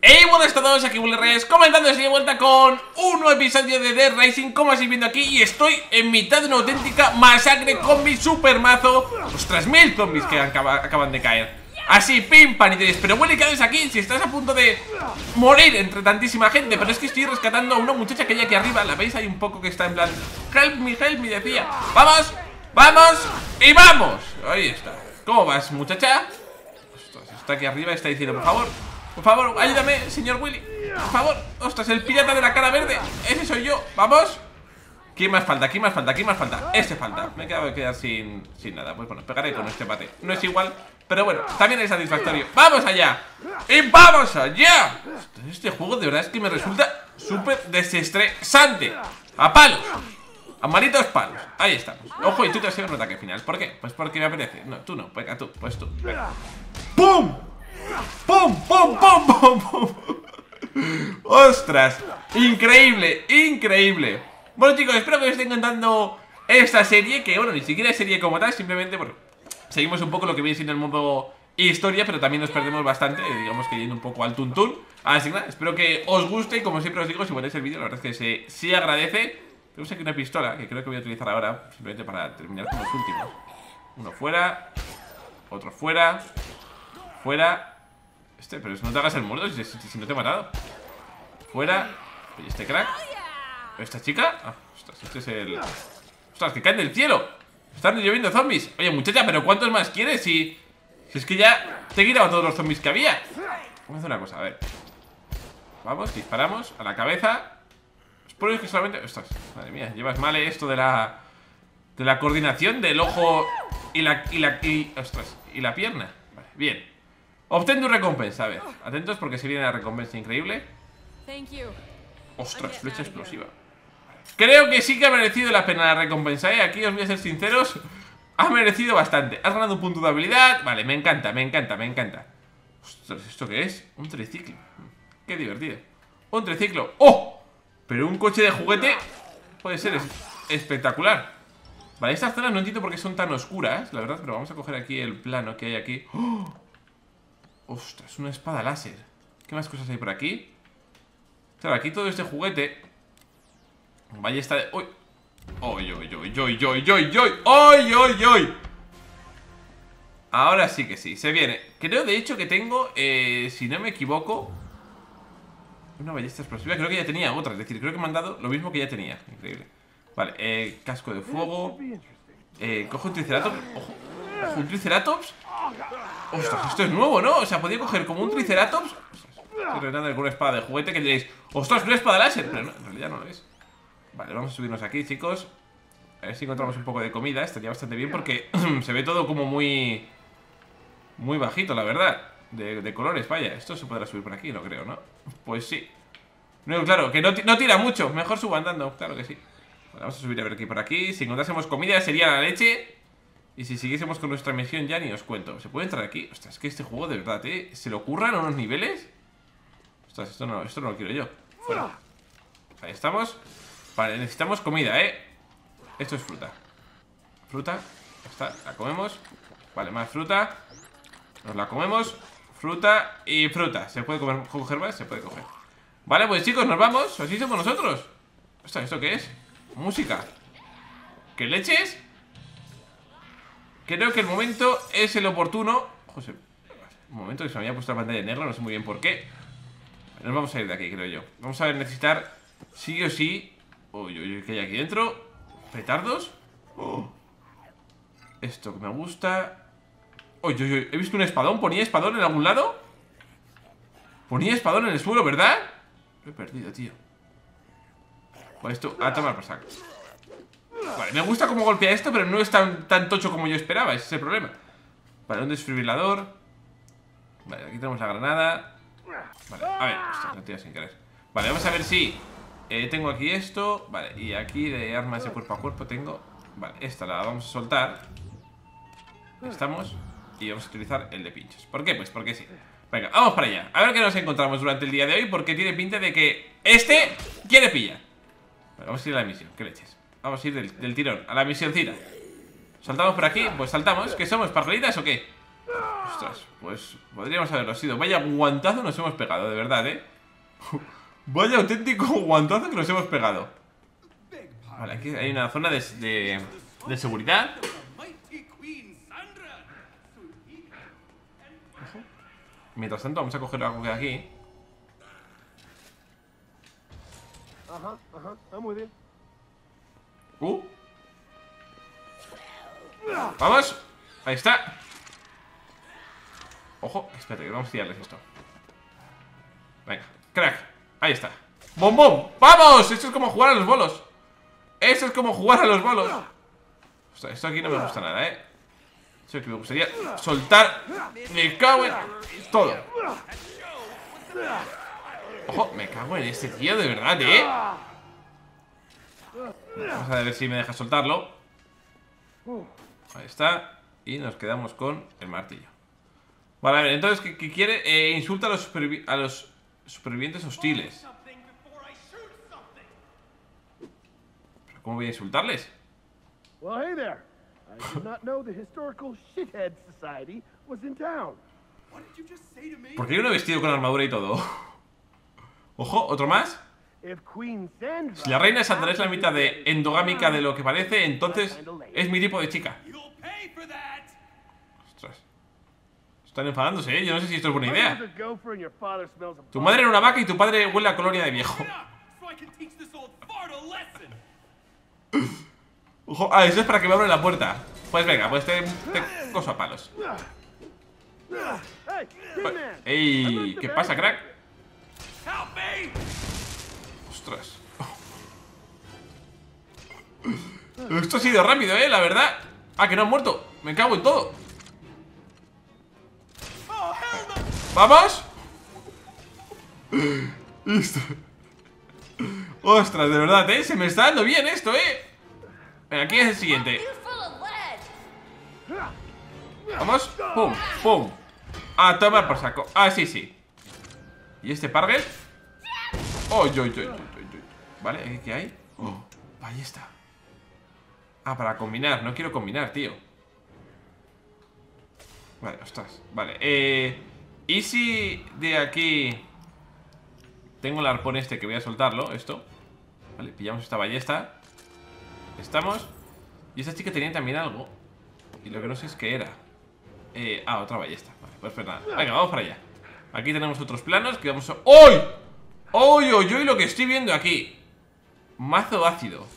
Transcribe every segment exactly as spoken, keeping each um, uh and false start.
Hey, buenas a todos, aquí Bully Reyes, comentando así de vuelta con un nuevo episodio de Dead Rising, como estáis viendo aquí, y estoy en mitad de una auténtica masacre con mi super mazo. Ostras, mil zombies que acaba, acaban de caer. Así, pim, pan y tres. Pero bueno, ¿y qué haces aquí? Si estás a punto de morir entre tantísima gente. Pero es que estoy rescatando a una muchacha que hay aquí arriba. La veis ahí un poco que está en plan help me, help me, decía. Vamos, vamos y vamos. Ahí está. ¿Cómo vas, muchacha? Ostras, está aquí arriba y está diciendo, por favor, por favor, ayúdame, señor Willy. Por favor, ostras, el pirata de la cara verde. Ese soy yo, vamos. ¿Quién más falta? ¿Quién más falta? ¿Quién más falta? Este falta. Me he quedado de quedar sin, sin nada. Pues bueno, pegaré con este bate. No es igual, pero bueno, también es satisfactorio. ¡Vamos allá! ¡Y vamos allá! Este juego de verdad es que me resulta súper desestresante. ¡A palos! A malitos palos. Ahí estamos. Ojo, y tú te has ido un ataque final. ¿Por qué? Pues porque me apetece. No, tú no. Venga, tú. Pues tú. Venga. ¡Pum! ¡Pum! ¡Pum! ¡Pum! ¡Pum! ¡Pum! ¡Ostras! Increíble, increíble. Bueno, chicos, espero que os esté encantando esta serie, que bueno, ni siquiera es serie como tal, simplemente, bueno, seguimos un poco lo que viene siendo el modo historia, pero también nos perdemos bastante, digamos que yendo un poco al tuntún. Así que nada, espero que os guste y como siempre os digo, si ponéis el vídeo, la verdad es que se, sí agradece. Tenemos aquí una pistola, que creo que voy a utilizar ahora, simplemente para terminar con los últimos. Uno fuera, otro fuera, fuera. Este, pero no te hagas el muerto si, si, si no te he matado. Fuera. ¿Y este crack? ¿Esta chica? Ah, ostras, este es el... Ostras, que caen del cielo. Están lloviendo zombies. Oye, muchacha, ¿pero cuántos más quieres? Si, si es que ya te he quitado todos los zombies que había. Vamos a hacer una cosa, a ver. Vamos, disparamos a la cabeza. Espero que solamente... Ostras, madre mía, llevas mal esto de la... De la coordinación del ojo y la... Y la y, ostras, y la pierna. Vale, bien. Obtén tu recompensa, a ver. Atentos porque se viene la recompensa increíble. Ostras, flecha explosiva. Creo que sí que ha merecido la pena la recompensa, ¿eh? Aquí os voy a ser sinceros. Ha merecido bastante. Has ganado un punto de habilidad. Vale, me encanta, me encanta, me encanta. Ostras, ¿esto qué es? Un triciclo. Qué divertido. Un triciclo. ¡Oh! Pero un coche de juguete puede ser es espectacular. Vale, estas zonas no entiendo por qué son tan oscuras, la verdad. Pero vamos a coger aquí el plano que hay aquí. ¡Oh! Ostras, una espada láser. ¿Qué más cosas hay por aquí? Claro, aquí todo este juguete. Vaya está de... ¡Uy! ¡Uy, uy, uy, uy, uy, uy, uy! ¡Uy, uy, uy! Ahora sí que sí, se viene. Creo de hecho que tengo, eh, si no me equivoco, una ballesta explosiva. Creo que ya tenía otra, es decir, creo que me han dado lo mismo que ya tenía. Increíble. Vale, eh, casco de fuego. Eh, cojo un triceratops. Ojo, un triceratops. Ostras, esto es nuevo, ¿no? O sea, podía coger como un triceratops. Estoy reventando con una espada de juguete que diréis, ostras, una espada láser. Pero no, en realidad no lo es. Vale, vamos a subirnos aquí, chicos. A ver si encontramos un poco de comida. Estaría bastante bien porque se ve todo como muy... Muy bajito, la verdad. De, de colores, vaya. Esto se podrá subir por aquí, no creo, ¿no? Pues sí. No, claro, que no, no tira mucho. Mejor subo andando, claro que sí. Vale, vamos a subir a ver aquí por aquí. Si encontrásemos comida sería la leche. Y si siguiésemos con nuestra misión ya ni os cuento. ¿Se puede entrar aquí? Ostras, es que este juego de verdad, ¿eh? ¿Se le ocurran unos niveles? Ostras, esto no, esto no lo quiero yo. Fuera. Ahí estamos. Vale, necesitamos comida, ¿eh? Esto es fruta. Fruta. Ya está, la comemos. Vale, más fruta. Nos la comemos. Fruta y fruta. ¿Se puede comer, coger más? Se puede coger. Vale, pues chicos, nos vamos. Así somos nosotros. Ostras, ¿esto qué es? Música. ¿Qué leches? Creo que el momento es el oportuno. José, un momento que se me había puesto la pantalla negra. No sé muy bien por qué. Nos vamos a ir de aquí, creo yo. Vamos a necesitar, sí o sí. Uy, uy, uy, ¿qué hay aquí dentro? ¿Petardos? Oh. Esto que me gusta. Uy, uy, uy, he visto un espadón. ¿Ponía espadón en algún lado? Ponía espadón en el suelo, ¿verdad? Lo he perdido, tío. Pues esto, a tomar por saco. Vale, me gusta cómo golpea esto, pero no es tan, tan tocho como yo esperaba. Ese es el problema. Vale, un desfibrilador. Vale, aquí tenemos la granada. Vale, a ver, ostras, no tira sin querer. Vale, vamos a ver si eh, tengo aquí esto. Vale, y aquí de armas de cuerpo a cuerpo tengo. Vale, esta la vamos a soltar. Estamos. Y vamos a utilizar el de pinchos. ¿Por qué? Pues porque sí. Venga, vamos para allá. A ver qué nos encontramos durante el día de hoy. Porque tiene pinta de que este quiere pillar. Vale, vamos a ir a la misión, ¿qué leches? Vamos a ir del, del tirón, a la misioncita. ¿Saltamos por aquí? Pues saltamos. ¿Qué somos? ¿Parrelitas o qué? Ostras, pues podríamos haberlo sido. Vaya guantazo nos hemos pegado, de verdad, ¿eh? Vaya auténtico guantazo que nos hemos pegado. Vale, aquí hay una zona de, de, de seguridad. Mientras tanto vamos a coger algo que hay aquí. Ajá, ajá, muy bien. Uh. Vamos. Ahí está. Ojo, espérate, vamos a tirarles esto. Venga, crack. Ahí está. ¡Bom, bom! ¡Vamos! Esto es como jugar a los bolos. Esto es como jugar a los bolos. Ostras, esto aquí no me gusta nada, ¿eh? Esto que me gustaría soltar. Me cago en todo. Ojo, me cago en este tío, de verdad, ¿eh? Vamos a ver si me deja soltarlo. Ahí está. Y nos quedamos con el martillo. Vale, a ver, entonces, ¿qué, qué quiere? Eh, insulta a los, supervi a los supervivientes hostiles. ¿Pero cómo voy a insultarles? Well, hey there. I did not know the Historical Shithead Society was in town. What did you just say to me? ¿Por qué yo no he vestido con armadura y todo? Ojo, otro más. If Queen Sandra... Si la reina Sandra es la mitad de endogámica de lo que parece, entonces es mi tipo de chica. Ostras. Están enfadándose, ¿eh? Yo no sé si esto es buena idea. Tu madre era una vaca y tu padre huele a colonia de viejo. Ojo, ah, eso es para que me abran la puerta. Pues venga, pues te, te coso a palos. Ey, ¿qué pasa, crack? Ostras. Esto ha sido rápido, eh, la verdad. Ah, que no han muerto. Me cago en todo. ¡Vamos! Listo. Ostras, de verdad, eh. Se me está dando bien esto, eh. Venga, aquí es el siguiente. Vamos. Pum, pum. A tomar por saco. Ah, sí, sí. ¿Y este Pargel? Oh, yo, yo, yo, yo. Vale, ¿qué hay? Oh, ahí está. Ah, para combinar, no quiero combinar, tío. Vale, ostras, vale eh, ¿y si de aquí tengo el arpón este que voy a soltarlo? Esto. Vale, pillamos esta ballesta. Estamos. Y esta chica tenía también algo. Y lo que no sé es qué era. eh, Ah, otra ballesta. Vale, pues, pues nada, venga, vamos para allá. Aquí tenemos otros planos que vamos a... ¡Uy! ¡Uy, uy, uy! Lo que estoy viendo aquí. Mazo ácido.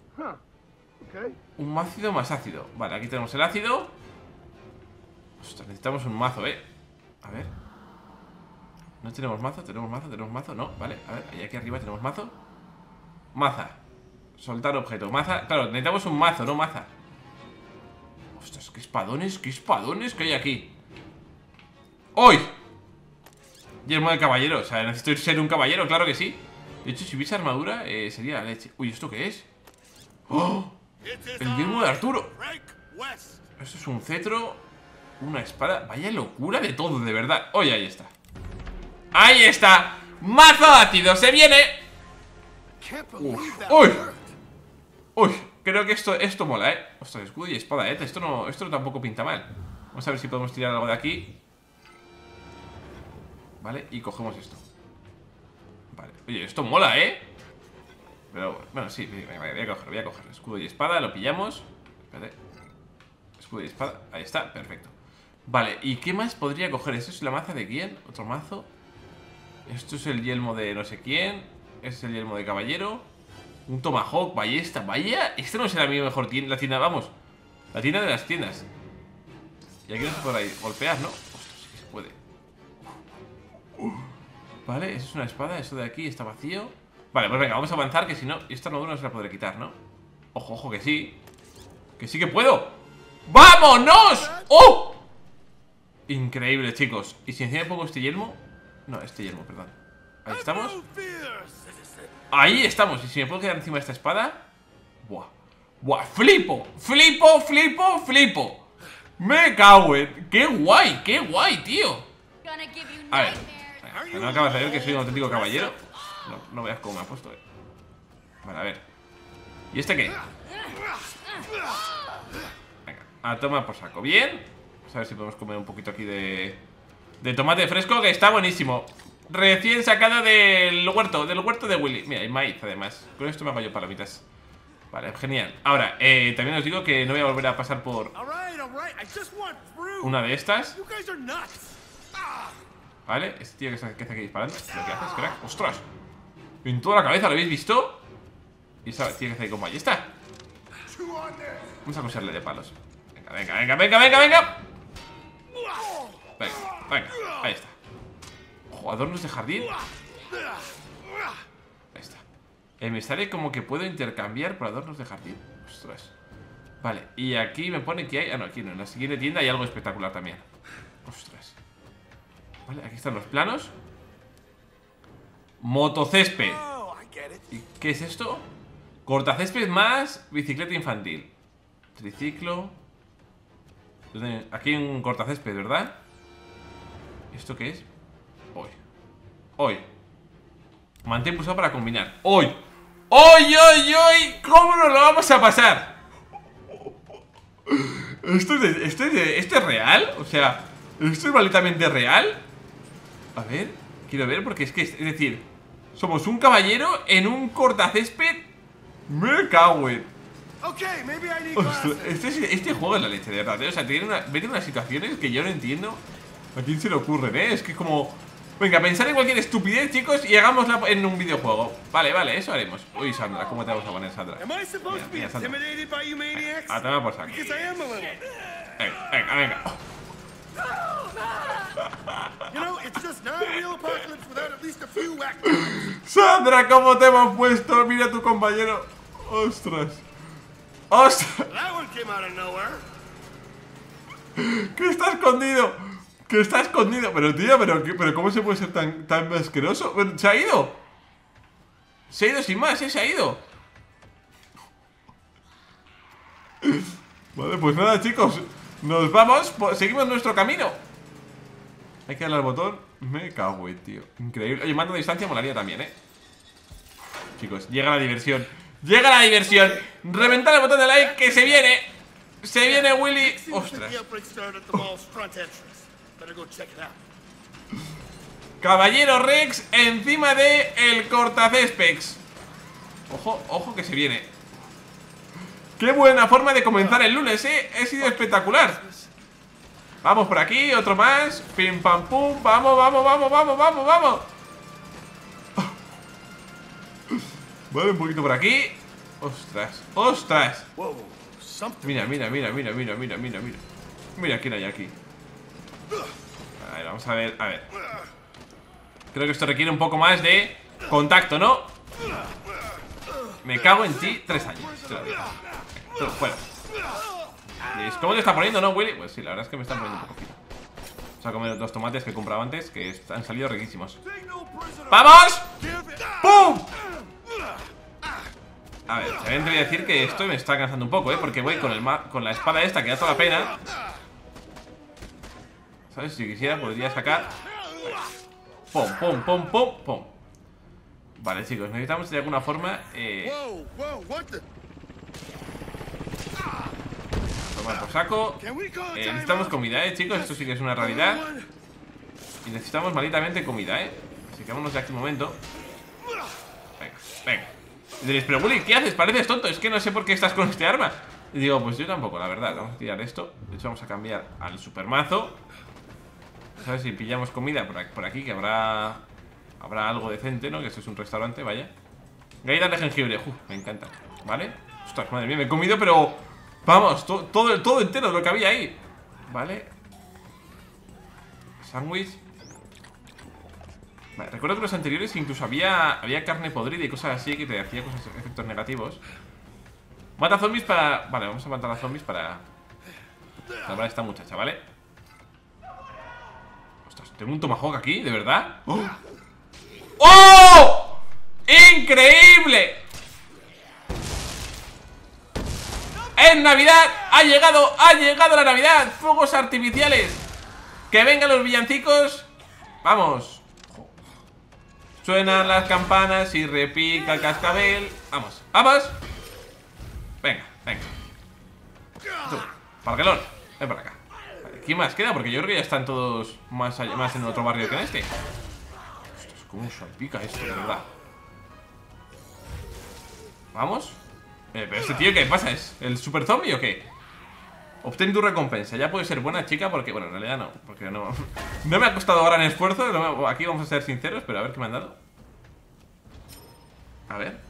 Un ácido más ácido. Vale, aquí tenemos el ácido. Ostras, necesitamos un mazo, eh. A ver. No tenemos mazo, tenemos mazo, tenemos mazo. No, vale, a ver, ahí aquí arriba tenemos mazo. Maza. Soltar objeto, maza. Claro, necesitamos un mazo, no maza. Ostras, qué espadones, qué espadones que hay aquí. ¡Hoy! Yelmo de caballero, o sea, necesito ser un caballero, claro que sí. De hecho, si hubiese armadura, eh, sería la leche. Uy, ¿esto qué es? ¡Oh! El yelmo de Arturo. Esto es un cetro. Una espada. Vaya locura de todo, de verdad. Oye, ahí está. ¡Ahí está! ¡Mazo ácido! ¡Se viene! Uf. ¡Uy! Uy, creo que esto, esto mola, eh. Ostras, escudo y espada, eh. Esto no, esto tampoco pinta mal. Vamos a ver si podemos tirar algo de aquí. Vale, y cogemos esto. Vale, oye, esto mola, eh. Pero, bueno, sí, venga, voy a coger, voy a coger escudo y espada, lo pillamos. Espérate. Escudo y espada, ahí está, perfecto. Vale, ¿y qué más podría coger? ¿Esto es la maza de quién? ¿Otro mazo? Esto es el yelmo de no sé quién. Este es el yelmo de caballero. Un tomahawk, ballesta, vaya. Esta no será mi mejor tienda, la tienda, vamos. La tienda de las tiendas. Y aquí no se puede golpear, ¿no? Ostras, sí que se puede. uh. Vale, eso es una espada, eso de aquí está vacío. Vale, pues venga, vamos a avanzar, que si no, esta armadura no se la podré quitar, ¿no? Ojo, ojo, que sí. Que sí que puedo. ¡Vámonos! ¡Oh! Increíble, chicos. ¿Y si encima pongo este yelmo? No, este yelmo, perdón. Ahí estamos. Ahí estamos. ¿Y si me puedo quedar encima de esta espada? Buah. Buah, flipo. Flipo, flipo, flipo. Me cago en... ¡Qué guay! ¡Qué guay, tío! A ver. Venga, no acabas de ver que soy un auténtico caballero. No, no veas cómo me ha puesto, eh. Vale, a ver. ¿Y este qué? Venga, a tomar por saco. Bien. Vamos a ver si podemos comer un poquito aquí de De tomate fresco, que está buenísimo. Recién sacado del huerto, del huerto de Willy. Mira, hay maíz además. Con esto me hago yo palomitas. Vale, genial. Ahora, eh, también os digo que no voy a volver a pasar por una de estas. Vale, este tío que está, que está aquí disparando. ¿Lo que haces, crack? ¡Ostras! En toda la cabeza, ¿lo habéis visto? Y esa tío que está ahí con ballesta. Vamos a coserle de palos. Venga, venga, venga, venga, venga, venga. Venga, venga, ahí está. Ojo, adornos de jardín. Ahí está. eh, Me sale como que puedo intercambiar por adornos de jardín. Ostras. Vale, y aquí me pone que hay... Ah, no, aquí no, en la siguiente tienda hay algo espectacular también. Ostras. Vale, aquí están los planos. Motocésped. ¿Y qué es esto? Cortacésped más bicicleta infantil. Triciclo. Aquí hay un cortacésped, ¿verdad? ¿Esto qué es? Hoy. Hoy. Mantén pulsado para combinar. Hoy. Hoy, hoy, hoy. ¿Cómo nos lo vamos a pasar? ¿Esto es, de, esto, es de, ¿Esto es real? O sea, ¿esto es malditamente real? A ver, quiero ver porque es que, es, es decir, somos un caballero en un cortacésped. Me cago en... Okay, maybe I need Ostras, este, este juego es la leche, de verdad, ¿eh? O sea, tiene una, mete unas situaciones que yo no entiendo. ¿A quién se le ocurren, eh? Es que como... Venga, pensar en cualquier estupidez, chicos, y hagámosla en un videojuego. Vale, vale, eso haremos. Uy, Sandra, ¿cómo te vamos a poner, Sandra? Mira, mira, Sandra. A tomar por saco. Venga, venga, venga. Sandra, ¿cómo te hemos puesto? Mira a tu compañero. Ostras. ¡Ostras! ¡Que está escondido! ¡Que está escondido! Pero tío, pero, pero ¿cómo se puede ser tan, tan asqueroso? ¡Se ha ido! Se ha ido sin más, ¿eh? Se ha ido. Vale, pues nada, chicos. Nos vamos, seguimos nuestro camino. Hay que darle al botón. Me cago en, tío. Increíble. Oye, mando a distancia molaría también, ¿eh? Chicos, llega la diversión. Llega la diversión. Reventar el botón de like que se viene. Se viene Willy. Ostras. Caballero Rex encima de el cortacéspex. Ojo, ojo que se viene. Qué buena forma de comenzar el lunes, eh. Ha sido espectacular. Vamos por aquí, otro más. Pim pam pum. Vamos, vamos, vamos, vamos, vamos, vamos. Vale, un poquito por aquí. Ostras, ostras. Mira, mira, mira, mira, mira, mira, mira, mira. Mira quién hay aquí. A ver, vamos a ver, a ver. Creo que esto requiere un poco más de contacto, ¿no? Me cago en ti, tres años. Todo fuera. ¿Cómo te está poniendo, no, Willy? Pues sí, la verdad es que me están poniendo un poquito. Vamos a comer dos tomates que he comprado antes, que han salido riquísimos. ¡Vamos! ¡Pum! A ver, también te voy a decir que esto me está cansando un poco, ¿eh? Porque voy con, el ma con la espada esta que da toda la pena. ¿Sabes? Si quisiera podría sacar. Pum, pum, pum, pum, pum. Vale, chicos, necesitamos de alguna forma eh... tomar por saco. eh, Necesitamos comida, ¿eh, chicos? Esto sí que es una realidad. Y necesitamos malditamente comida, ¿eh? Así que vámonos de aquí un momento. Venga, venga. Y diréis, pero Willy, ¿qué haces? Pareces tonto. Es que no sé por qué estás con este arma. Y digo, pues yo tampoco, la verdad. Vamos a tirar esto. De hecho, vamos a cambiar al supermazo. A ver si pillamos comida por aquí, por aquí, que habrá Habrá algo decente, ¿no? Que esto es un restaurante, vaya. Galletas de jengibre, uf, me encanta. ¿Vale? Ostras, madre mía, me he comido, pero... Vamos, to todo, todo entero lo que había ahí. Vale. Sándwich. Vale, recuerdo que los anteriores incluso había Había carne podrida y cosas así que te hacía cosas, efectos negativos. Mata zombies para... Vale, vamos a matar a zombies para salvar a esta muchacha, ¿vale? Ostras, tengo un tomahawk aquí, ¿de verdad? ¡Oh! ¡Oh! ¡Increíble! ¡Es Navidad! ¡Ha llegado! ¡Ha llegado la Navidad! ¡Fuegos artificiales! ¡Que vengan los villancicos! ¡Vamos! Suenan las campanas y repica el cascabel. ¡Vamos! ¡Vamos! Venga, venga. Tú, Parguelón, ven para acá. Vale, ¿Quién más queda? Porque yo creo que ya están todos más, allá, más en otro barrio que en este. Ostras, cómo salpica esto, de verdad. ¿Vamos? Eh, pero este tío, ¿qué pasa? ¿Es el super zombie o qué? Obtén tu recompensa. Ya puede ser buena chica porque... Bueno, en realidad no. Porque no... No me ha costado gran esfuerzo. No me, aquí vamos a ser sinceros, pero a ver qué me han dado. A ver.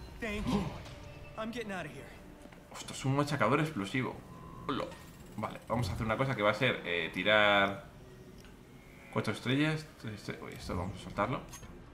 Ostras, es un machacador explosivo. Hola. Vale, vamos a hacer una cosa que va a ser eh, tirar cuatro estrellas. Uy, esto vamos a soltarlo.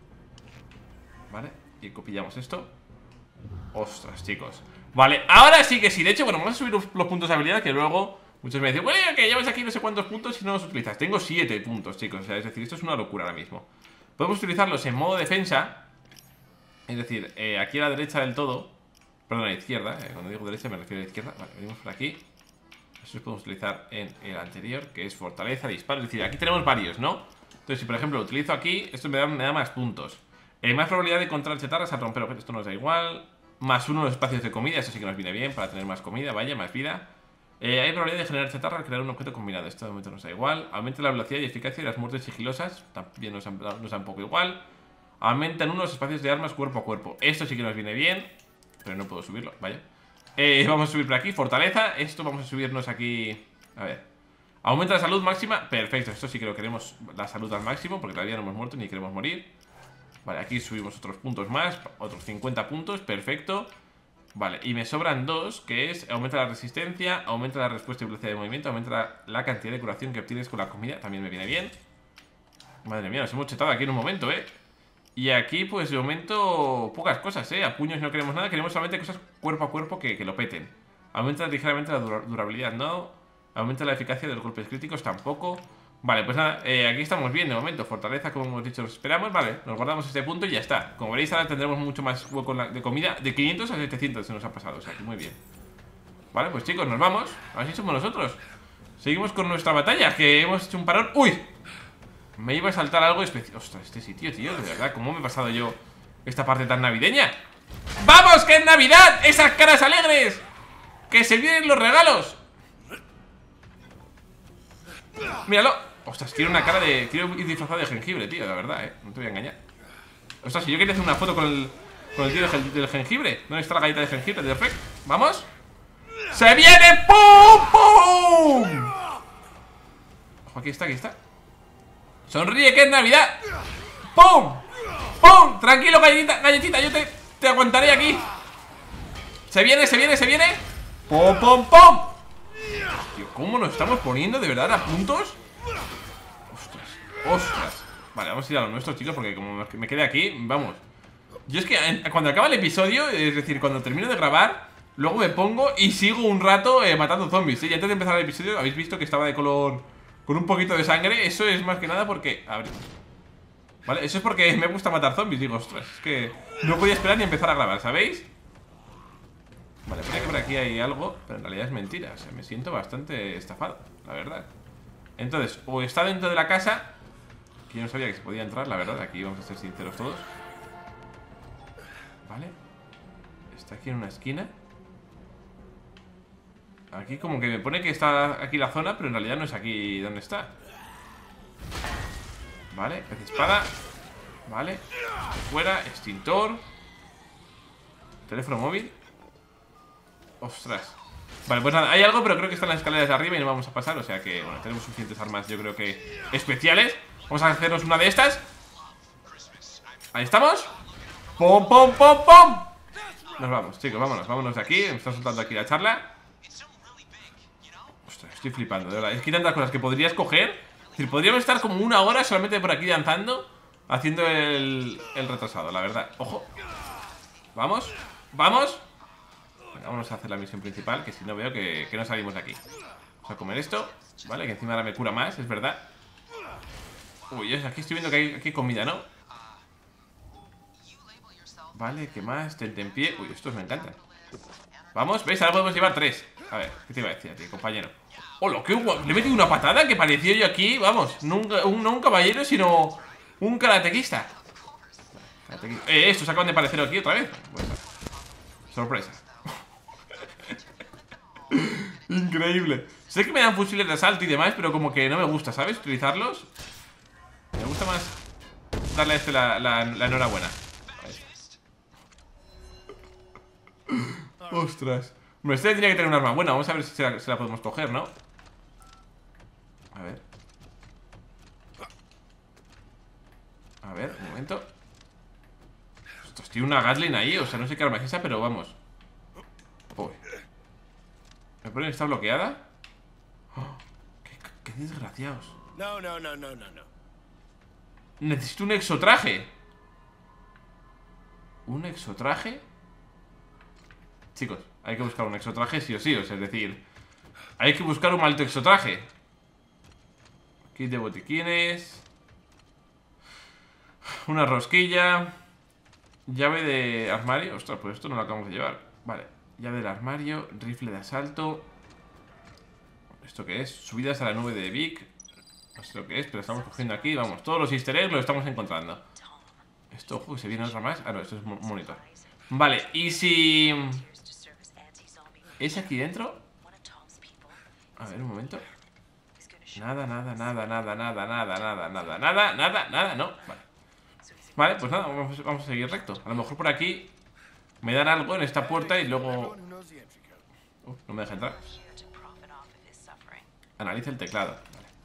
Vale, y copillamos esto. Ostras, chicos. Vale, ahora sí que sí. De hecho, bueno, vamos a subir los, los puntos de habilidad. Que luego muchos me dicen, bueno, que llevas aquí no sé cuántos puntos y no los utilizas. Tengo siete puntos, chicos, o sea, es decir, esto es una locura ahora mismo. Podemos utilizarlos en modo defensa. Es decir, eh, aquí a la derecha del todo. Perdón, a la izquierda, eh, cuando digo derecha me refiero a la izquierda. Vale, venimos por aquí. Eso lo podemos utilizar en el anterior, que es fortaleza, disparo. Es decir, aquí tenemos varios, ¿no? Entonces, si por ejemplo lo utilizo aquí, esto me da, me da más puntos. eh, Más probabilidad de encontrar chatarras al romper objetos. Esto nos da igual. Más uno los espacios de comida, eso sí que nos viene bien para tener más comida, vaya, más vida. eh, Hay probabilidad de generar chatarra al crear un objeto combinado. Esto de momento nos da igual. Aumenta la velocidad y eficacia de las muertes sigilosas. También nos, nos da un poco igual. Aumentan uno los espacios de armas cuerpo a cuerpo. Esto sí que nos viene bien, pero no puedo subirlo, vaya. eh, Vamos a subir por aquí, fortaleza. Esto vamos a subirnos aquí. A ver. Aumenta la salud máxima, perfecto. Esto sí que lo queremos, la salud al máximo, porque todavía no hemos muerto ni queremos morir. Vale, aquí subimos otros puntos más. Otros cincuenta puntos, perfecto. Vale, y me sobran dos, que es aumenta la resistencia, aumenta la respuesta y velocidad de movimiento, aumenta la, la cantidad de curación que obtienes con la comida. También me viene bien. Madre mía, nos hemos chetado aquí en un momento, eh. Y aquí, pues, de momento, pocas cosas, ¿eh? A puños no queremos nada, queremos solamente cosas cuerpo a cuerpo que, que lo peten. Aumenta ligeramente la dura durabilidad, ¿no? Aumenta la eficacia de los golpes críticos, tampoco. Vale, pues nada, eh, aquí estamos bien de momento. Fortaleza, como hemos dicho, los esperamos, vale. Nos guardamos este punto y ya está. Como veréis, ahora tendremos mucho más hueco de comida. De quinientos a setecientos se nos ha pasado, o sea, que muy bien. Vale, pues chicos, nos vamos. Así somos nosotros. Seguimos con nuestra batalla, que hemos hecho un parón. ¡Uy! Me iba a saltar algo especial. Ostras, este sitio, tío, de verdad, ¿cómo me he pasado yo esta parte tan navideña? ¡Vamos, que es Navidad! ¡Esas caras alegres! ¡Que se vienen los regalos! Míralo. Ostras, quiero una cara de... Quiero ir disfrazado de jengibre, tío, la verdad, eh. No te voy a engañar. Ostras, si yo quería hacer una foto con el... Con el tío del, del jengibre. ¿Dónde está la galleta de jengibre? De Rec. ¡Vamos! ¡Se viene! ¡Pum! ¡Pum! Ojo, aquí está, aquí está. Sonríe, que es Navidad. ¡Pum! ¡Pum! Tranquilo, galletita, galletita, yo te, te aguantaré aquí. Se viene, se viene, se viene. ¡Pum, pum, pum! Tío, ¿cómo nos estamos poniendo de verdad a puntos? Ostras, ostras. Vale, vamos a ir a lo nuestro, chicos, porque como me quedé aquí, vamos. Yo es que cuando acaba el episodio, es decir, cuando termino de grabar, luego me pongo y sigo un rato eh, matando zombies, ¿eh? Y antes de empezar el episodio habéis visto que estaba de color... con un poquito de sangre. Eso es más que nada porque... A ver. Vale, eso es porque me gusta matar zombies. Digo, ostras, es que no podía esperar ni empezar a grabar, ¿sabéis? Vale, parece que por aquí hay algo, pero en realidad es mentira. O sea, me siento bastante estafado, la verdad. Entonces, o está dentro de la casa, que yo no sabía que se podía entrar, la verdad. Aquí vamos a ser sinceros todos. Vale. Está aquí en una esquina. Aquí como que me pone que está aquí la zona, pero en realidad no es aquí donde está. Vale, pez espada. Vale, fuera, extintor. Teléfono móvil. Ostras. Vale, pues nada, hay algo, pero creo que están las escaleras de arriba y no vamos a pasar. O sea que, bueno, tenemos suficientes armas, yo creo que especiales. Vamos a hacernos una de estas. Ahí estamos. ¡Pum, pum, pum, pum! Nos vamos, chicos, vámonos, vámonos de aquí. Me está soltando aquí la charla. Ostras, estoy flipando, de verdad. Es que hay tantas cosas que podría escoger. Es decir, podríamos estar como una hora solamente por aquí danzando, haciendo el, el retrasado, la verdad. Ojo. Vamos, vamos. Venga, vamos a hacer la misión principal, que si no veo que, que no salimos de aquí. Vamos a comer esto, vale, que encima ahora me cura más, es verdad. Uy, aquí estoy viendo que hay, aquí hay comida, ¿no? Vale, ¿qué más? Tentempié. Uy, estos me encantan. Vamos, ¿ves? Ahora podemos llevar tres. A ver, ¿qué te iba a decir a ti, compañero? ¡Hola, qué guapo! Le he metido una patada que pareció yo aquí, vamos, nunca, un, no un caballero, sino un karatequista. Karatequista. Eh, estos acaban de aparecer aquí otra vez. Bueno, sorpresa. Increíble. O Sé que me dan fusiles de asalto y demás, pero como que no me gusta, ¿sabes? Utilizarlos. Me gusta más darle a este la, la, la enhorabuena. Ostras. Hombre, este tendría que tener un arma buena. Vamos a ver si se la, se la podemos coger, ¿no? A ver. A ver, un momento. Ostras, tiene una Gatling ahí. O sea, no sé qué arma es esa, pero vamos. Uy. ¿Me ponen está bloqueada? Oh, qué, qué desgraciados. No, no, no, no, no, no. Necesito un exotraje. ¿Un exotraje? Chicos, hay que buscar un exotraje sí o sí. O sea, es decir, hay que buscar un maldito exotraje. Kit de botiquines. Una rosquilla. Llave de armario. Ostras, pues esto no lo acabamos de llevar. Vale, llave del armario. Rifle de asalto. ¿Esto qué es? Subidas a la nube de Vic. No sé lo que es, pero estamos cogiendo aquí. Vamos, todos los easter eggs los estamos encontrando. Esto, ojo, que se viene otra más. Ah, no, esto es un monitor. Vale, y si... ¿es aquí dentro? A ver, un momento. Nada, nada, nada, nada, nada, nada, nada, nada, nada, nada, nada, no. Vale. Vale, pues nada, vamos, vamos a seguir recto. A lo mejor por aquí me dan algo en esta puerta y luego... Uh, no me deja entrar. Analiza el teclado.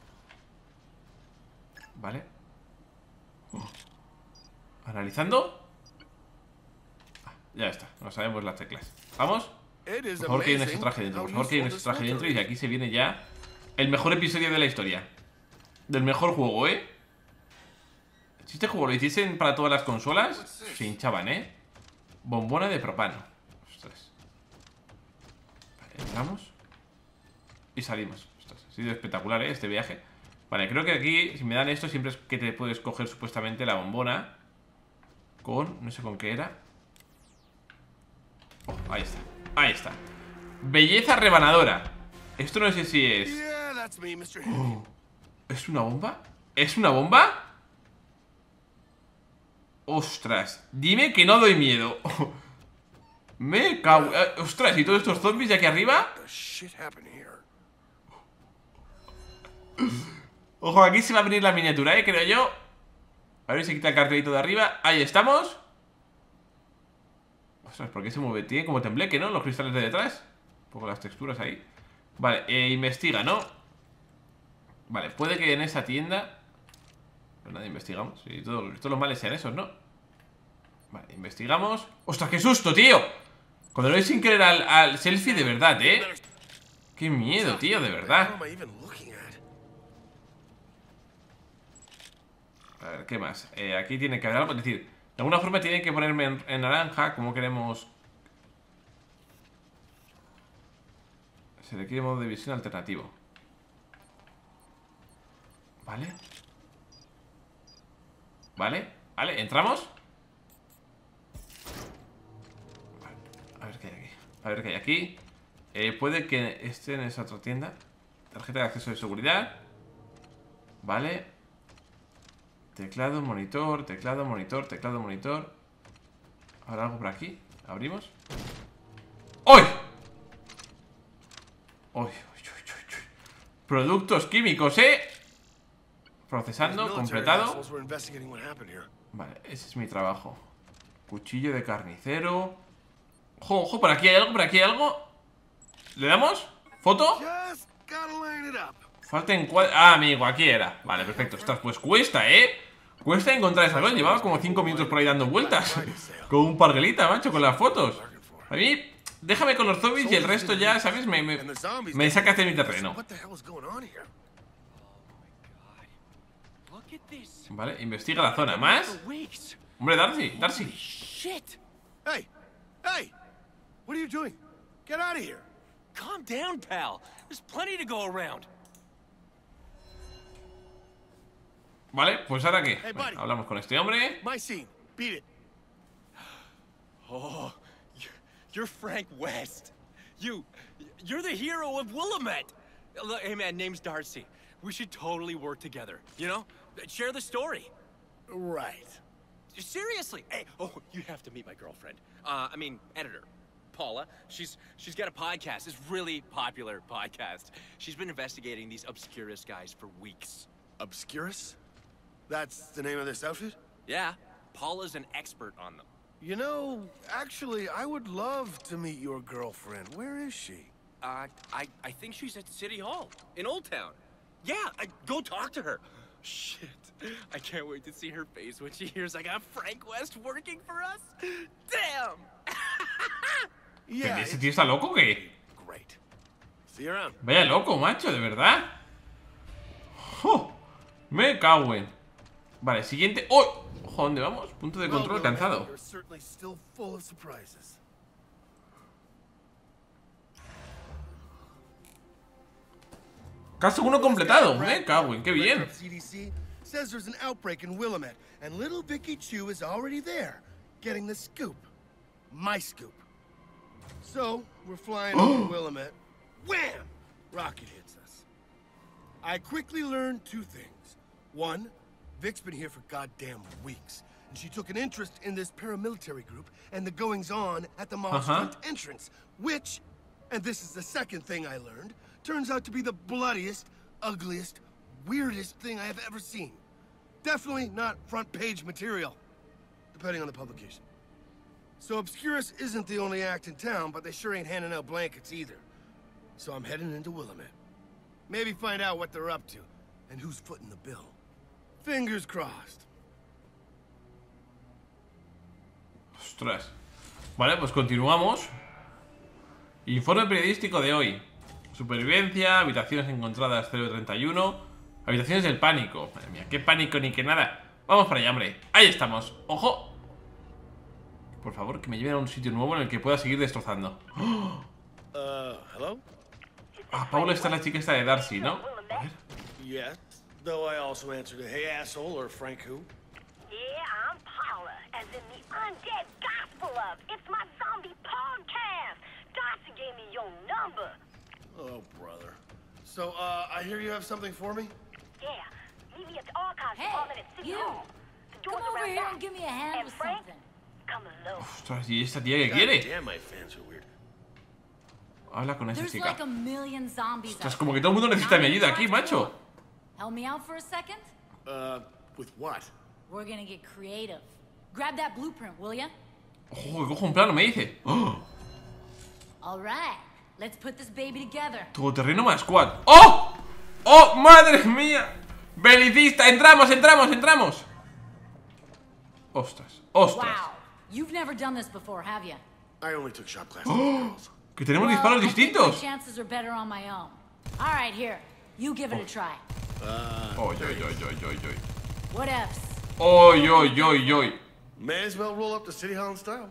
Vale. Vale. Uh. ¿Analizando? Ah, ya está, no sabemos las teclas. ¿Vamos? Por favor que hay un exotraje dentro. Por favor que hay un exotraje dentro. Y aquí se viene ya el mejor episodio de la historia. Del mejor juego, ¿eh? Si este juego lo hiciesen para todas las consolas, se hinchaban, ¿eh? Bombona de propano. Ostras. Vale, entramos y salimos. Ostras, ha sido espectacular, ¿eh? Este viaje. Vale, creo que aquí, si me dan esto, siempre es que te puedes coger supuestamente la bombona. Con, no sé con qué era. Oh, ahí está, ahí está. Belleza rebanadora. Esto no sé si es... Oh, ¿es una bomba? ¿Es una bomba? Ostras, dime que no doy miedo. Me cago... Ostras, ¿y todos estos zombies de aquí arriba? Ojo, aquí se va a venir la miniatura, eh, creo yo. A ver si quita el cartelito de arriba. Ahí estamos. Ostras, ¿por qué se mueve? Tiene como tembleque, ¿no? Los cristales de detrás. Un poco las texturas ahí. Vale, eh, investiga, ¿no? Vale, puede que en esa tienda... Pues nada, investigamos. Y todo, todos los males sean esos, ¿no? Vale, investigamos. ¡Ostras, qué susto, tío! Cuando lo doy sin querer al, al selfie, de verdad, ¿eh? ¡Qué miedo, tío, de verdad! A ver, ¿qué más? Eh, aquí tiene que haber algo. Es decir, de alguna forma tiene que ponerme en, en naranja. Como queremos... Se requiere modo de visión alternativo. Vale. Vale, vale, entramos. Vale. A ver qué hay aquí. A ver qué hay aquí. eh, Puede que esté en esa otra tienda. Tarjeta de acceso de seguridad. Vale. Teclado, monitor, teclado, monitor, teclado, monitor. Ahora algo por aquí. Abrimos. ¡Uy! ¡Uy, uy, uy, uy! Productos químicos, ¿eh? Procesando, completado. Vale, ese es mi trabajo. Cuchillo de carnicero. Ojo, ojo, por aquí hay algo, por aquí hay algo. ¿Le damos? ¿Foto? Falta en cuadro. Ah, amigo, aquí era. Vale, perfecto. Ostras, pues cuesta, ¿eh? Cuesta encontrar esa cosa. Llevaba como cinco minutos por ahí dando vueltas. Con un parguelita, macho, con las fotos. A mí, déjame con los zombies y el resto ya, ¿sabes? Me, me, me sacas de mi terreno. Vale, investiga la zona. ¿Más? Hombre, Darcy, Darcy. Hey, hey, what are you doing? Get out of here. Calm down, pal. There's plenty to go around. Vale, pues ahora qué. Bueno, hablamos con este hombre. My scene. Beat it. Oh, you're, you're Frank West. You, you're the hero of Willamette. Look, hey man, name's Darcy. We should totally work together. You know, share the story. Right. Seriously. Hey, oh, you have to meet my girlfriend. Uh, I mean, editor. Paula. She's she's got a podcast. It's really popular podcast. She's been investigating these Obscurus guys for weeks. Obscurus? That's the name of this outfit? Yeah, Paula's an expert on them. You know, actually, I would love to meet your girlfriend. Where is she? Uh, I I think she's at City Hall in Old Town. Yeah, I, go talk to her. Shit, I can't wait to see her face when she hears I got Frank West working for us. Damn. Yeah, ¿ese tío está loco o qué? Great. See you around. Vaya loco, macho, de verdad. ¡Oh! Me cago en. Vale, siguiente. ¡Oh! Ojo, ¿dónde vamos? Punto de control alcanzado. Caso uno completado. Me cago en, qué bien. Says there's an outbreak in Willamette, and little Vicky Chu is already there, getting the scoop. My scoop. So, we're flying over Willamette. Wham! Rocket hits us. I quickly learned two things. One, Vic's been here for goddamn weeks, and she took an interest in this paramilitary group and the goings-on at the mall's Uh-huh. front entrance, which, and this is the second thing I learned, turns out to be the bloodiest, ugliest, weirdest thing I have ever seen. Definitely not front-page material, depending on the publication. So Obscurus isn't the only act in town, but they sure ain't handing out blankets either. So I'm heading into Willamette. Maybe find out what they're up to, and who's footing the bill. Fingers crossed. Ostras. Vale, pues continuamos. Informe periodístico de hoy. Supervivencia, habitaciones encontradas cero treinta y uno. Habitaciones del pánico. Madre mía, qué pánico ni qué nada. Vamos para allá, hombre. Ahí estamos. ¡Ojo! Por favor, que me lleven a un sitio nuevo en el que pueda seguir destrozando. ¡Oh! Uh, hello? Ah, Paula está la chica esta de Darcy, ¿no? A ver. Yeah, though I also answered a hey asshole or Frank who. Yeah, I'm Paula, as in the undead gospel of. It's my zombie podcast. Darcy gave me your number. Oh, brother. So, uh, I hear you have something for me? Yeah, meet me at the archives Hey, department at City you. Hall. The door's Come over around here back. and give me a hand And with Frank, something. come alone. Ostras, ¿y esta tía qué God quiere? damn, my fans are weird. Habla con esa There's chica. like a million zombies. Ostras, out como que there. todo el mundo necesita mi Not ayuda many aquí, wants to macho. go. Help me out for a second? Uh, with what? We're gonna get creative. Grab that blueprint, will ya? Ojo, que cojo un plano, me dice. ¡Oh! All right, let's put this baby together. Todoterreno más squad. ¡Oh! ¡Oh, madre mía! ¡Belicista! ¡Entramos, entramos, entramos! Ostras, ostras. Wow, you've never done this before, have you? I only took shop classes with girls. Que tenemos Well, disparos I think distintos. my chances are better on my own. All right, here, you give it a try. Oy, oy, oy, oy, oy, oy. What ifs? Oy, oy, oy, oy. May as well roll up to City Hall in style.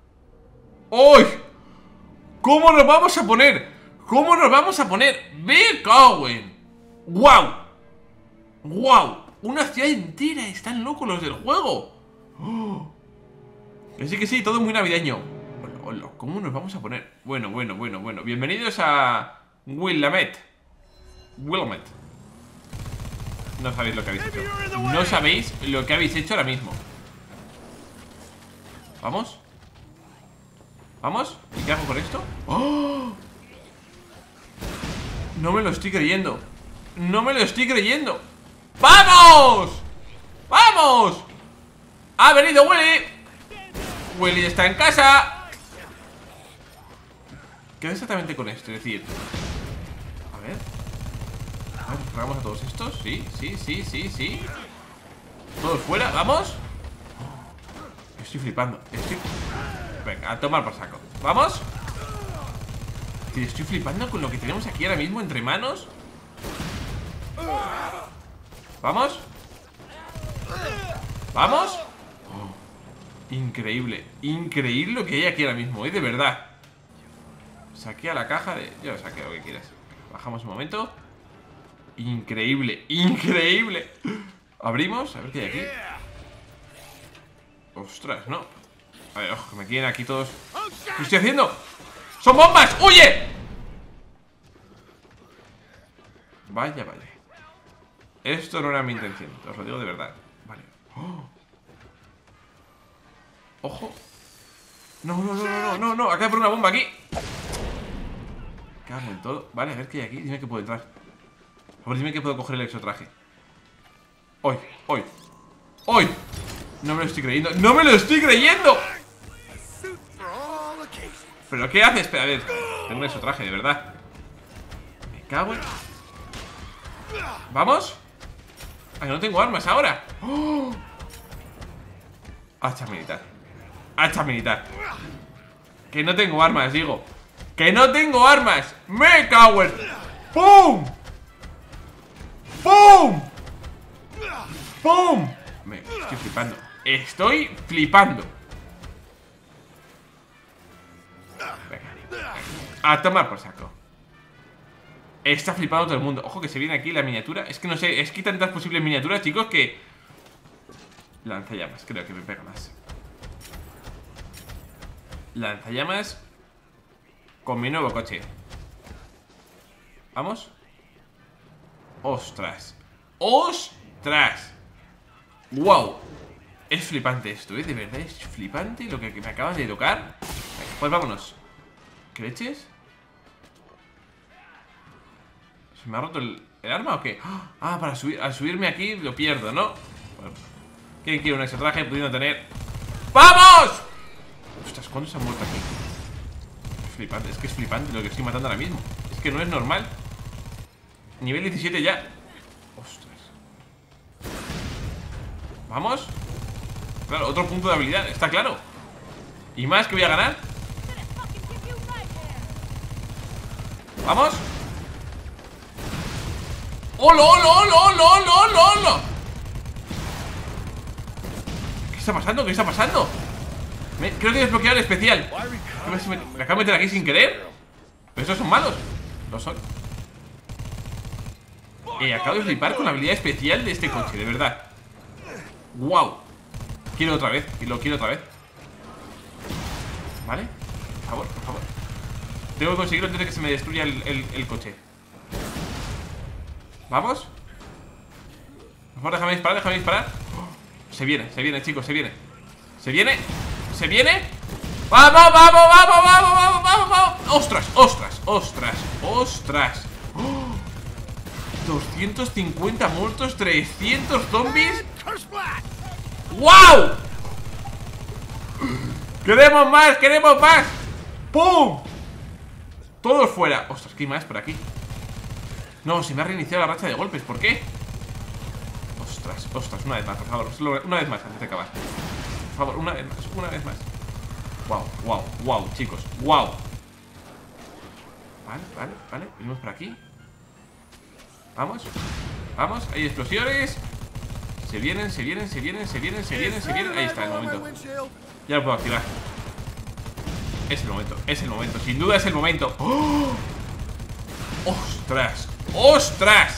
¡Oy! ¿Cómo nos vamos a poner? ¿Cómo nos vamos a poner? ¡Me cago en! ¡Guau! ¡Guau! Una ciudad entera. Están locos los del juego. ¡Oh! Que sí, que sí, todo muy navideño. Hola, hola, ¿cómo nos vamos a poner? Bueno, bueno, bueno, bueno. Bienvenidos a Willamette. Willamette. No sabéis lo que habéis hecho. No sabéis lo que habéis hecho ahora mismo. ¿Vamos? ¿Vamos? ¿Y qué hago con esto? ¡Oh! No me lo estoy creyendo. No me lo estoy creyendo. ¡Vamos! ¡Vamos! ¡Ha venido Willy! Willy está en casa. ¿Qué hago exactamente con esto? Es decir, a ver. A ver, cargamos a todos estos. Sí, sí, sí, sí, sí. Todos fuera, vamos. Estoy flipando. Estoy... Venga, a tomar por saco. ¿Vamos? Tío, estoy flipando con lo que tenemos aquí ahora mismo entre manos. ¿Vamos? ¿Vamos? Oh, increíble. Increíble lo que hay aquí ahora mismo, ¿eh? De verdad. Saqué a la caja de... Yo saqué lo que quieras. Bajamos un momento. Increíble, increíble. Abrimos, a ver qué hay aquí. Ostras, no. A ver, ojo, que me quieren aquí todos. ¿Qué estoy haciendo? ¡Son bombas! ¡Huye! Vaya, vaya. Esto no era mi intención, os lo digo de verdad. Vale. Oh. Ojo. No, no, no, no, no, no. Acaba de poner una bomba aquí. Cago en todo. Vale, a ver qué hay aquí. Dime que puedo entrar. A ver, dime que puedo coger el exotraje. Hoy, hoy, hoy. No me lo estoy creyendo. ¡No me lo estoy creyendo! ¿Pero qué haces? Espera, a ver. Tengo un exotraje, de verdad. Me cago en... ¿Vamos? Ah, que no tengo armas ahora. ¡Oh! Hacha militar. Hacha militar. Que no tengo armas, digo. ¡Que no tengo armas! ¡Me cago en... ¡Pum! ¡Pum! ¡Pum! Me estoy flipando. Estoy flipando. Venga. A tomar por saco. Está flipando todo el mundo. Ojo que se viene aquí la miniatura. Es que no sé, es que hay tantas posibles miniaturas, chicos, que... Lanzallamas, creo que me pega más. Lanzallamas con mi nuevo coche. ¿Vamos? ¡Ostras! ¡Ostras! ¡Wow! Es flipante esto, ¿eh? De verdad es flipante lo que me acaban de tocar. Venga, pues vámonos. ¿Qué leches? ¿Se me ha roto el, el arma o qué? Ah, para subir, al subirme aquí lo pierdo, ¿no? Bueno, ¿quién quiere un exotraje pudiendo tener? ¡Vamos! Ostras, ¿cuántos se han muerto aquí? Es flipante, es que es flipante lo que estoy matando ahora mismo. Es que no es normal. Nivel diecisiete ya. Ostras. ¿Vamos? Claro, otro punto de habilidad, está claro. ¿Y más que voy a ganar? ¿Vamos? ¡Holo, holo, holo, holo, holo, holo, holo! ¿Qué está pasando? ¿Qué está pasando? Me, creo que he desbloqueado el especial. Me, me acabo de meter aquí sin querer. ¿Pero esos son malos? Lo son. Eh, acabo de flipar con la habilidad especial de este coche, de verdad. ¡Wow! Quiero otra vez, y lo quiero otra vez. ¿Vale? Por favor, por favor. Tengo que conseguirlo antes de que se me destruya el, el, el coche. ¿Vamos? Por favor, déjame disparar, déjame disparar. Oh, se viene, se viene, chicos, se viene. Se viene, se viene. ¡Vamos, vamos, vamos, vamos, vamos, vamos, vamos! ¡Ostras, ostras, ostras, ostras! ¡Oh! doscientos cincuenta muertos, trescientos zombies. ¡Wow! ¡Queremos más! ¡Queremos más! ¡Pum! Todos fuera. Ostras, ¿qué hay más por aquí? No, se me ha reiniciado la racha de golpes. ¿Por qué? Ostras, ostras, una vez más, por favor. Solo una vez más antes de acabar. Por favor, una vez más, una vez más. Wow, wow, wow, chicos, wow. Vale, vale, vale. Venimos por aquí. Vamos, vamos, hay explosiones. Se vienen, se vienen, se vienen, se vienen, se vienen, se vienen. Ahí está el momento. Ya lo puedo activar. Es el momento, es el momento, sin duda es el momento. ¡Oh! ¡Ostras! ¡Ostras!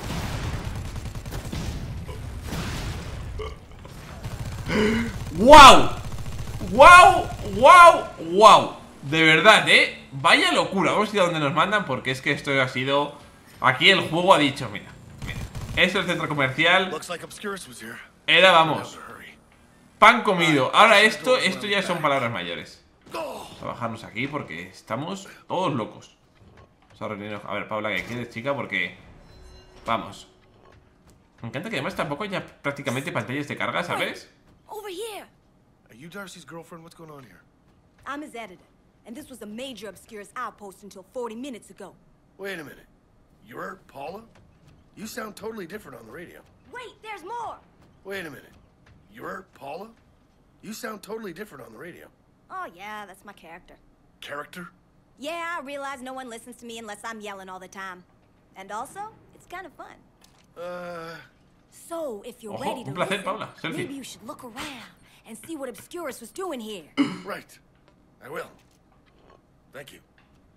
¡Wow! ¡Wow! ¡Wow! ¡Wow! De verdad, ¿eh? Vaya locura. Vamos a ir a donde nos mandan porque es que esto ha sido... Aquí el juego ha dicho, mira, mira. Esto es el centro comercial. Era, vamos, pan comido. Ahora esto, esto ya son palabras mayores. Vamos a bajarnos aquí porque estamos todos locos. Vamos a reunirnos. A ver, Paula, ¿qué quieres, chica? Porque... Vamos. Me encanta que además tampoco haya prácticamente pantallas de carga, ¿sabes? Over here. Are you Darcy's girlfriend? What's going on here? I'm his editor, and this was a major Obscurus outpost until forty minutes ago. Wait a minute. You're Paula? You sound totally different on the radio. Wait, there's more! Wait a minute. You're Paula? You sound totally different on the radio. Oh yeah, that's my character. Character? Yeah, I realize no one listens to me unless I'm yelling all the time. And also, it's kind of fun. Uh... So, if you're Ojo, ready to un placer, listen, Paula. Selfie. maybe you should look around and see what Obscurus was doing here. Right. I will. Thank you.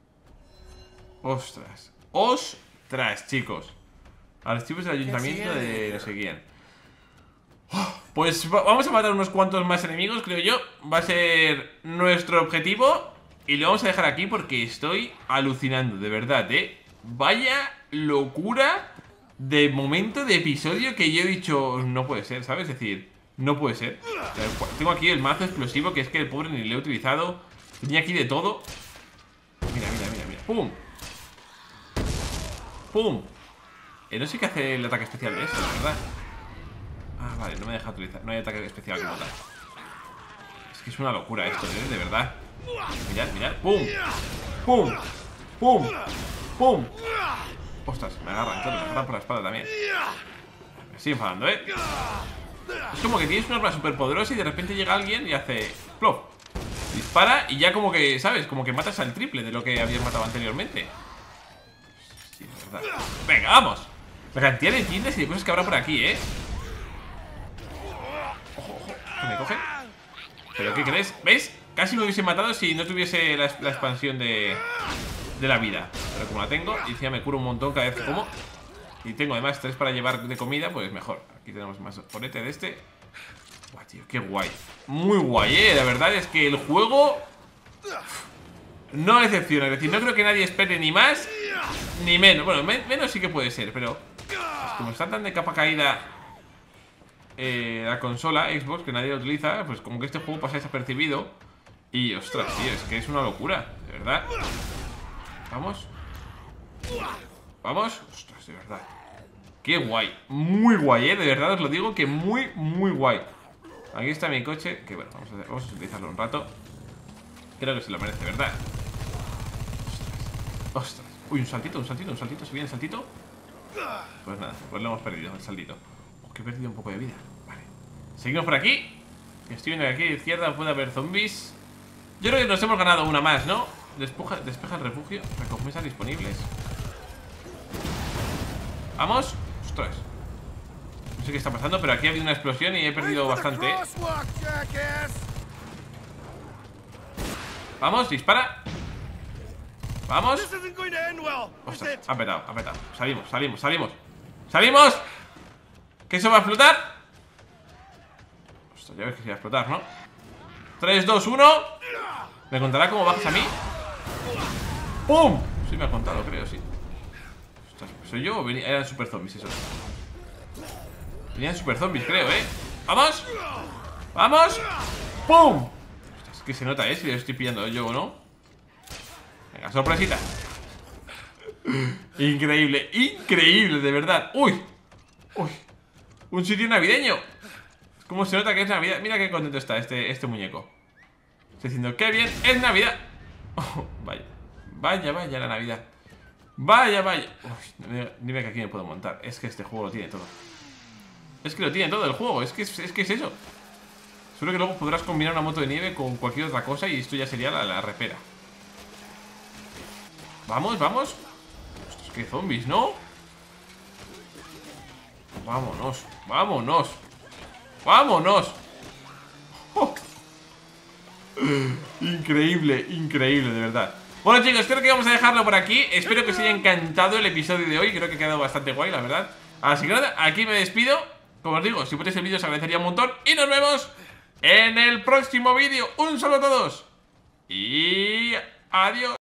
Ostras. Ostras, chicos. Archivos del ayuntamiento de no sé quién. Pues vamos a matar unos cuantos más enemigos, creo yo. Va a ser nuestro objetivo. Y lo vamos a dejar aquí porque estoy alucinando, de verdad, ¿eh? Vaya locura de momento de episodio que yo he dicho, no puede ser, ¿sabes? Es decir, No puede ser. O sea, tengo aquí el mazo explosivo, que es que el pobre ni lo he utilizado. Tenía aquí de todo. Mira, mira, mira, mira. ¡Pum! ¡Pum! Eh, no sé qué hace el ataque especial de eso, la verdad. Ah, vale, no me deja utilizar. No hay ataque especial como tal. Es que es una locura esto, ¿eh? De verdad. Mirad, mirad. ¡Pum! ¡Pum! ¡Pum! ¡Pum! Ostras, me agarran, entonces me agarran por la espalda también. Me estoy enfadando, ¿eh? Es como que tienes una arma súper poderosa y de repente llega alguien y hace plop. Dispara y ya como que, ¿sabes? Como que matas al triple de lo que habías matado anteriormente. Sí, es verdad. Venga, vamos. La cantidad de tiendas y de cosas que habrá por aquí, ¿eh? Ojo, ojo. ¿Que me cogen? ¿Pero qué crees? ¿Ves? Casi me hubiese matado si no tuviese la, la expansión de, de la vida. Pero como la tengo, y encima me curo un montón cada vez que como. Y tengo además tres para llevar de comida, pues mejor. Aquí tenemos más ponete de este. Buah, tío, qué guay. Muy guay, eh. La verdad es que el juego no decepciona. Es decir, no creo que nadie espere ni más ni menos. Bueno, me menos sí que puede ser, pero como está tan de capa caída eh, la consola Xbox, que nadie la utiliza, pues como que este juego pasa desapercibido. Y ostras, tío, es que es una locura, de verdad. Vamos. Vamos. Ostras, de verdad. Qué guay. Muy guay, eh. De verdad os lo digo que muy, muy guay. Aquí está mi coche. Que bueno, vamos a, hacer, vamos a utilizarlo un rato. Creo que se lo merece, ¿verdad? Ostras. Ostras. Uy, un saltito, un saltito, un saltito. ¿Se viene el saltito? Pues nada, pues lo hemos perdido, el saltito. Oh, que he perdido un poco de vida. Vale. Seguimos por aquí. Estoy viendo que aquí a la izquierda puede haber zombies. Yo creo que nos hemos ganado una más, ¿no? Despeja, despeja el refugio. Recompensas disponibles. Vamos. Ostras. No sé qué está pasando, pero aquí ha habido una explosión y he perdido bastante. Vamos, dispara. Vamos. Ostras, ha petado, ha petado. Salimos, salimos, salimos. ¡Salimos! ¿Que eso va a explotar? Ostras, ya ves que se va a explotar, ¿no? tres, dos, uno. ¿Me contará cómo bajas a mí? ¡Pum! Sí me ha contado, creo, sí. Ostras, ¿soy yo o venía? Eran super zombies esos? Tenían super zombies, creo, ¿eh? ¡Vamos! ¡Vamos! ¡Pum! Ostras, es que se nota, ¿eh? Si lo estoy pillando yo o no. Venga, sorpresita. Increíble, increíble, de verdad. ¡Uy! ¡Uy! Un sitio navideño. ¿Cómo se nota que es Navidad? Mira qué contento está este, este muñeco. Estoy diciendo, ¡qué bien! ¡Es Navidad! Oh, vaya, vaya, vaya la Navidad. Vaya, vaya. Uy, dime que aquí me puedo montar. Es que este juego lo tiene todo. Es que lo tiene todo el juego. Es que es, es, que es eso. Seguro que luego podrás combinar una moto de nieve con cualquier otra cosa y esto ya sería la, la repera. Vamos, vamos. Ostras, qué zombies, ¿no? Vámonos, vámonos. ¡Vámonos! Oh. Increíble, increíble, de verdad. Bueno, chicos, creo que vamos a dejarlo por aquí. Espero que os haya encantado el episodio de hoy. Creo que ha quedado bastante guay, la verdad. Así que nada, aquí me despido. Como os digo, si podéis el vídeo os agradecería un montón. Y nos vemos en el próximo vídeo. Un saludo a todos. Y adiós.